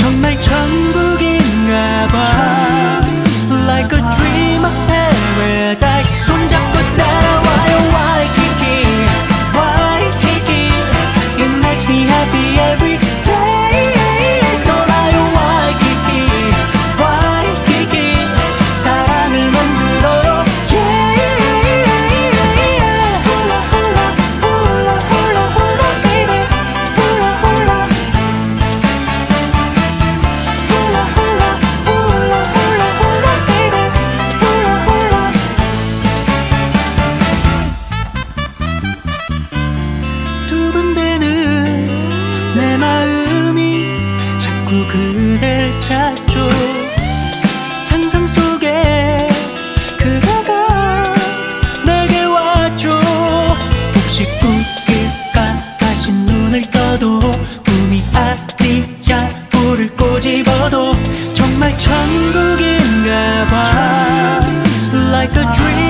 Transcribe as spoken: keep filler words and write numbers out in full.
정말 천국인가 봐. Like a dream of paradise. 손잡고 따라와요 Waikiki, Waikiki. It makes me happy every day. 떠나요 Waikiki, Waikiki. 사랑을 만들어요 Hula hula, hula hula hula baby. Hula hula, hula hula, hula hula hula baby. Hula hula. 두근대는 내 마음이 자꾸 그댈 찾죠. 상상 속에 그대가 내게 왔죠. 혹시 꿈일까 다시 눈을 떠도 꿈이 아니야. 불을 꼬집어도 정말 천국인가 봐. Like a dream